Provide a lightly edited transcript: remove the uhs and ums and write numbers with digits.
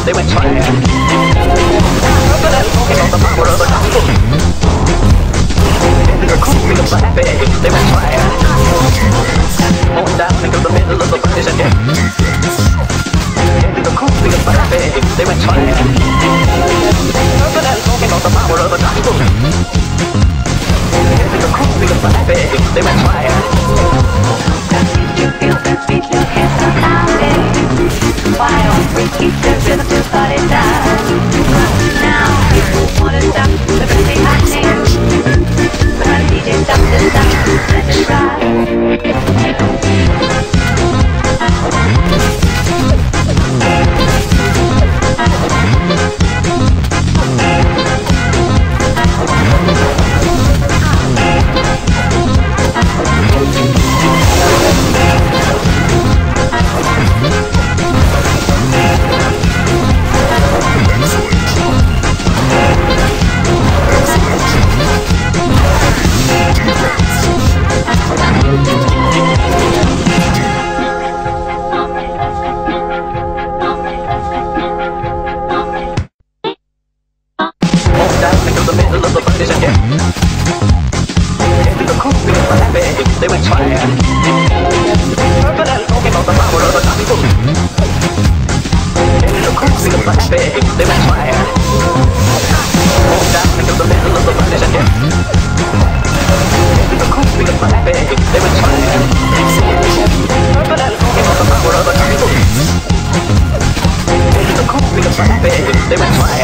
they went fire. But I'm talking about the power of the gospel. They're cooling the black bag, they went fire. Going down into the middle of the furnace again. They're cooling the black bag, they went fire. But I'm talking about the power of the gospel. They're cooling the black bag, they went fire. You feel the beat, your hands are pounding. Why don't we keep the rhythm to party down? Now, if you wanna stop, the best thing happening. But DJ stop this time, let it ride. They went fire. But I'm talking about the power of the gospel. They're cooling the black bag, they went fire. Going down into the middle of the furnace again. They're cooling the black bag, they went fire. But I'm talking about the power of the gospel. They're cooling the black bag, they went fire.